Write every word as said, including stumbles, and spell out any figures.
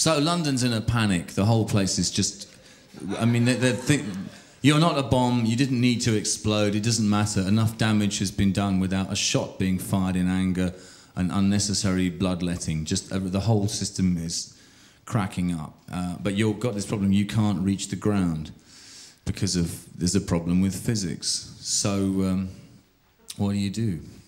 So London's in a panic. The whole place is just... I mean, they're, they're th you're not a bomb. You didn't need to explode. It doesn't matter. Enough damage has been done without a shot being fired in anger and unnecessary bloodletting. Just uh, the whole system is cracking up. Uh, but you've got this problem. You can't reach the ground because of... There's a problem with physics. So um, what do you do?